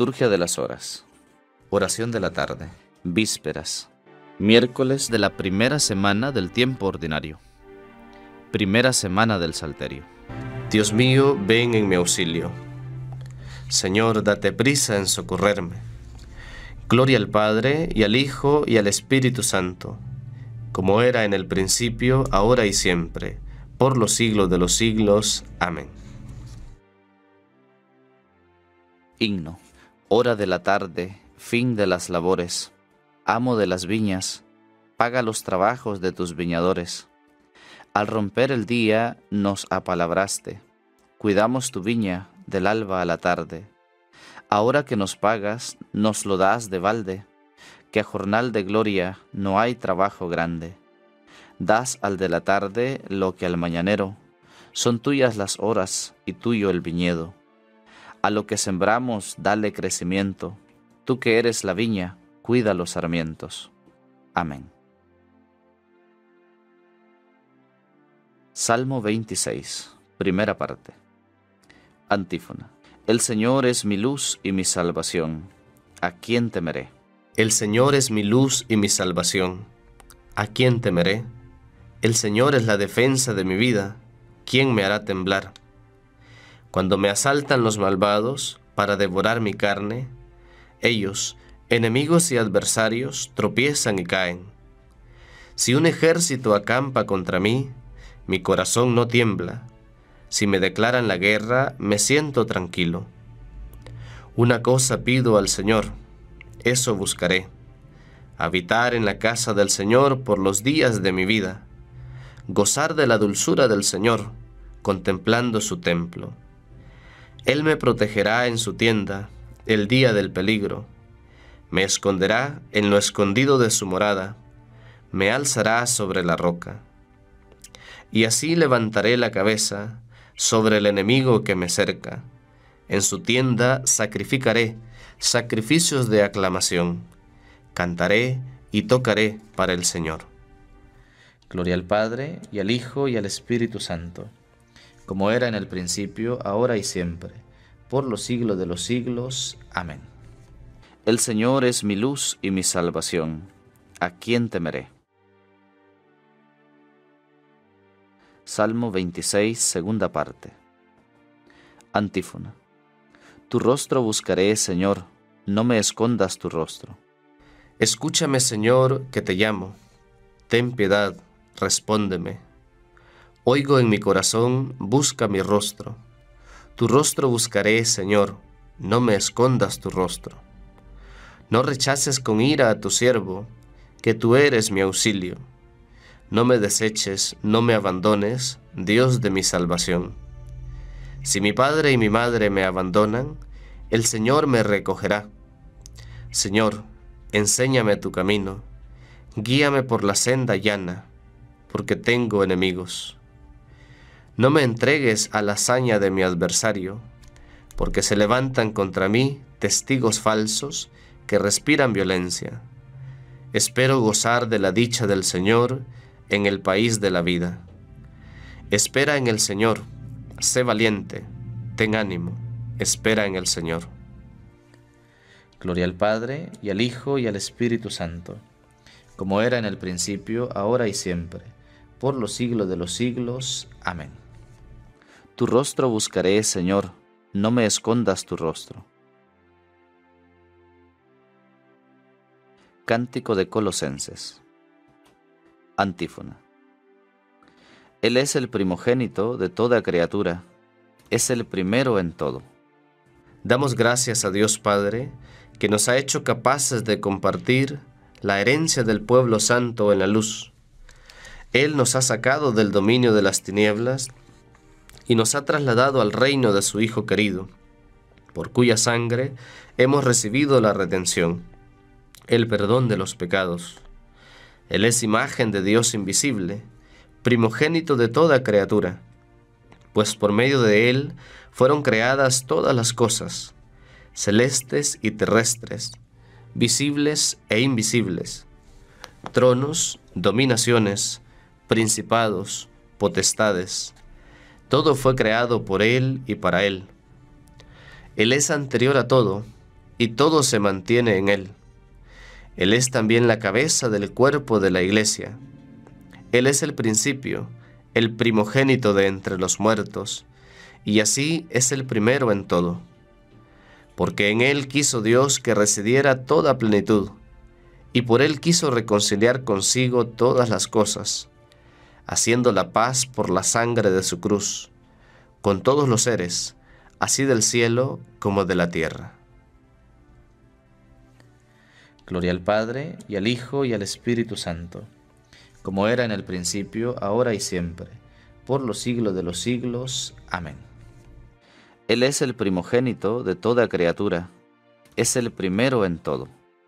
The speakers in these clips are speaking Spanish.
Liturgia de las Horas. Oración de la tarde. Vísperas. Miércoles de la primera semana del tiempo ordinario. Primera semana del Salterio. Dios mío, ven en mi auxilio. Señor, date prisa en socorrerme. Gloria al Padre, y al Hijo, y al Espíritu Santo, como era en el principio, ahora y siempre, por los siglos de los siglos. Amén. Himno. Hora de la tarde, fin de las labores. Amo de las viñas, paga los trabajos de tus viñadores. Al romper el día nos apalabraste. Cuidamos tu viña del alba a la tarde. Ahora que nos pagas, nos lo das de balde, que a jornal de gloria no hay trabajo grande. Das al de la tarde lo que al mañanero, son tuyas las horas y tuyo el viñedo. A lo que sembramos, dale crecimiento, tú que eres la viña, cuida los sarmientos. Amén. Salmo 26, primera parte. Antífona. El Señor es mi luz y mi salvación. ¿A quién temeré? El Señor es mi luz y mi salvación. ¿A quién temeré? El Señor es la defensa de mi vida. ¿Quién me hará temblar? Cuando me asaltan los malvados para devorar mi carne, ellos, enemigos y adversarios, tropiezan y caen. Si un ejército acampa contra mí, mi corazón no tiembla. Si me declaran la guerra, me siento tranquilo. Una cosa pido al Señor, eso buscaré: habitar en la casa del Señor por los días de mi vida, gozar de la dulzura del Señor, contemplando su templo. Él me protegerá en su tienda el día del peligro, me esconderá en lo escondido de su morada, me alzará sobre la roca. Y así levantaré la cabeza sobre el enemigo que me cerca. En su tienda sacrificaré sacrificios de aclamación. Cantaré y tocaré para el Señor. Gloria al Padre, y al Hijo, y al Espíritu Santo, como era en el principio, ahora y siempre, por los siglos de los siglos. Amén. El Señor es mi luz y mi salvación. ¿A quién temeré? Salmo 26, segunda parte. Antífona. Tu rostro buscaré, Señor, no me escondas tu rostro. Escúchame, Señor, que te llamo. Ten piedad, respóndeme. Oigo en mi corazón, busca mi rostro. Tu rostro buscaré, Señor, no me escondas tu rostro. No rechaces con ira a tu siervo, que tú eres mi auxilio. No me deseches, no me abandones, Dios de mi salvación. Si mi padre y mi madre me abandonan, el Señor me recogerá. Señor, enséñame tu camino, guíame por la senda llana, porque tengo enemigos. No me entregues a la hazaña de mi adversario, porque se levantan contra mí testigos falsos que respiran violencia. Espero gozar de la dicha del Señor en el país de la vida. Espera en el Señor, sé valiente, ten ánimo, espera en el Señor. Gloria al Padre, y al Hijo, y al Espíritu Santo, como era en el principio, ahora y siempre, por los siglos de los siglos. Amén. Tu rostro buscaré, Señor, no me escondas tu rostro. Cántico de Colosenses. Antífona. Él es el primogénito de toda criatura, es el primero en todo. Damos gracias a Dios Padre, que nos ha hecho capaces de compartir la herencia del pueblo santo en la luz. Él nos ha sacado del dominio de las tinieblas y nos ha trasladado al reino de su Hijo querido, por cuya sangre hemos recibido la redención, el perdón de los pecados. Él es imagen de Dios invisible, primogénito de toda criatura, pues por medio de Él fueron creadas todas las cosas, celestes y terrestres, visibles e invisibles, tronos, dominaciones, principados, potestades. Todo fue creado por Él y para Él. Él es anterior a todo, y todo se mantiene en Él. Él es también la cabeza del cuerpo de la Iglesia. Él es el principio, el primogénito de entre los muertos, y así es el primero en todo. Porque en Él quiso Dios que residiera toda plenitud, y por Él quiso reconciliar consigo todas las cosas, haciendo la paz por la sangre de su cruz, con todos los seres, así del cielo como de la tierra. Gloria al Padre, y al Hijo, y al Espíritu Santo, como era en el principio, ahora y siempre, por los siglos de los siglos. Amén. Él es el primogénito de toda criatura, es el primero en todo.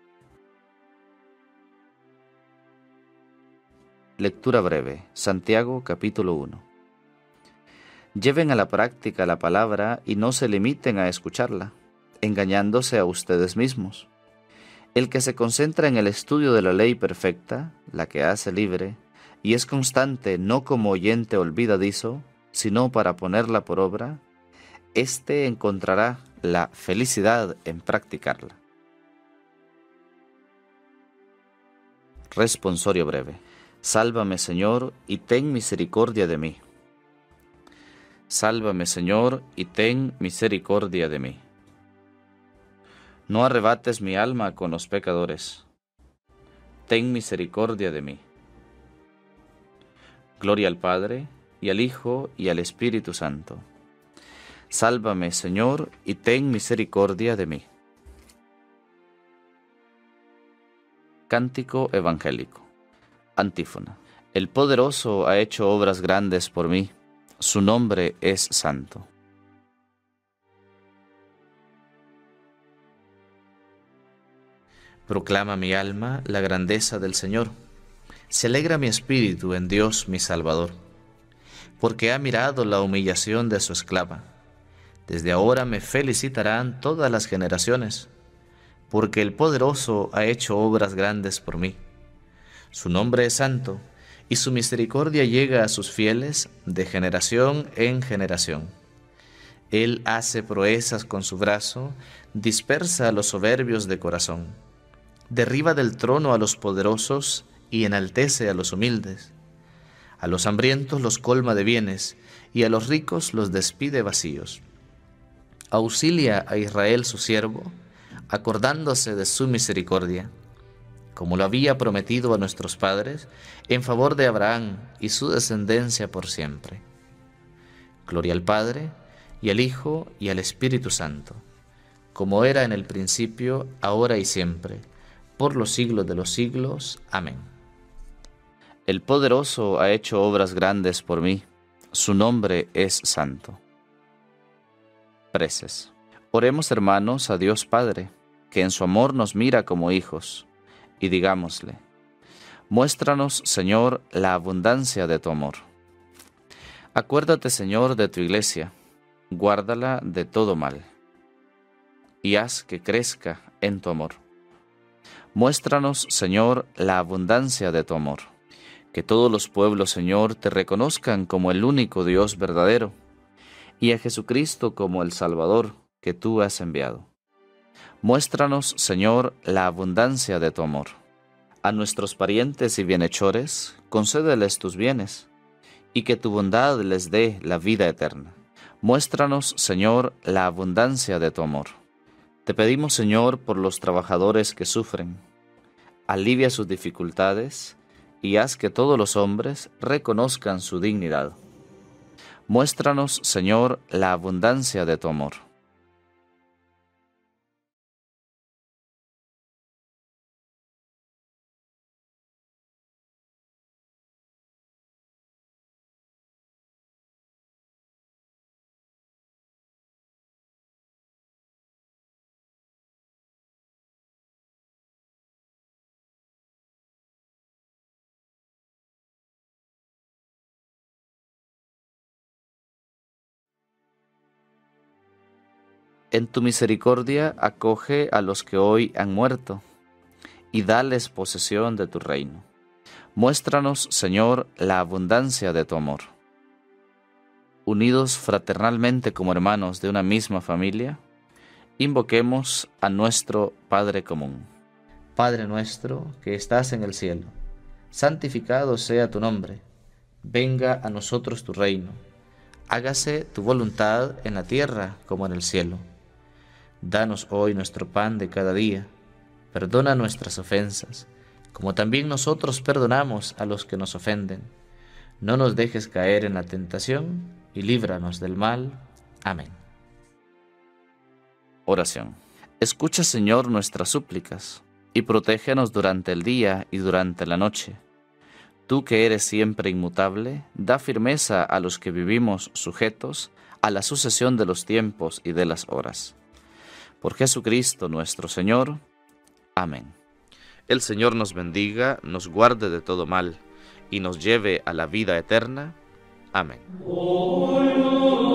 Lectura breve, Santiago capítulo 1. Lleven a la práctica la palabra y no se limiten a escucharla, engañándose a ustedes mismos. El que se concentra en el estudio de la ley perfecta, la que hace libre, y es constante no como oyente olvidadizo, sino para ponerla por obra, éste encontrará la felicidad en practicarla. Responsorio breve. Sálvame, Señor, y ten misericordia de mí. Sálvame, Señor, y ten misericordia de mí. No arrebates mi alma con los pecadores. Ten misericordia de mí. Gloria al Padre, y al Hijo, y al Espíritu Santo. Sálvame, Señor, y ten misericordia de mí. Cántico evangélico. Antífona. El poderoso ha hecho obras grandes por mí. Su nombre es santo. Proclama mi alma la grandeza del Señor. Se alegra mi espíritu en Dios mi Salvador, porque ha mirado la humillación de su esclava. Desde ahora me felicitarán todas las generaciones, porque el poderoso ha hecho obras grandes por mí. Su nombre es santo, y su misericordia llega a sus fieles de generación en generación. Él hace proezas con su brazo, dispersa a los soberbios de corazón. Derriba del trono a los poderosos y enaltece a los humildes. A los hambrientos los colma de bienes, y a los ricos los despide vacíos. Auxilia a Israel su siervo, acordándose de su misericordia, como lo había prometido a nuestros padres, en favor de Abraham y su descendencia por siempre. Gloria al Padre, y al Hijo, y al Espíritu Santo, como era en el principio, ahora y siempre, por los siglos de los siglos. Amén. El poderoso ha hecho obras grandes por mí, su nombre es santo. Preces. Oremos, hermanos, a Dios Padre, que en su amor nos mira como hijos, y digámosle: muéstranos, Señor, la abundancia de tu amor. Acuérdate, Señor, de tu iglesia, guárdala de todo mal, y haz que crezca en tu amor. Muéstranos, Señor, la abundancia de tu amor. Que todos los pueblos, Señor, te reconozcan como el único Dios verdadero, y a Jesucristo como el Salvador que tú has enviado. Muéstranos, Señor, la abundancia de tu amor. A nuestros parientes y bienhechores, concédeles tus bienes, y que tu bondad les dé la vida eterna. Muéstranos, Señor, la abundancia de tu amor. Te pedimos, Señor, por los trabajadores que sufren. Alivia sus dificultades y haz que todos los hombres reconozcan su dignidad. Muéstranos, Señor, la abundancia de tu amor. En tu misericordia acoge a los que hoy han muerto, y dales posesión de tu reino. Muéstranos, Señor, la abundancia de tu amor. Unidos fraternalmente como hermanos de una misma familia, Invoquemos a nuestro Padre común. Padre nuestro que estás en el cielo, santificado sea tu nombre. Venga a nosotros tu reino. Hágase tu voluntad en la tierra como en el cielo. Danos hoy nuestro pan de cada día. Perdona nuestras ofensas, como también nosotros perdonamos a los que nos ofenden. No nos dejes caer en la tentación y líbranos del mal. Amén. Oración. Escucha, Señor, nuestras súplicas, y protégenos durante el día y durante la noche. Tú que eres siempre inmutable, da firmeza a los que vivimos sujetos a la sucesión de los tiempos y de las horas. Por Jesucristo nuestro Señor. Amén. El Señor nos bendiga, nos guarde de todo mal, y nos lleve a la vida eterna. Amén.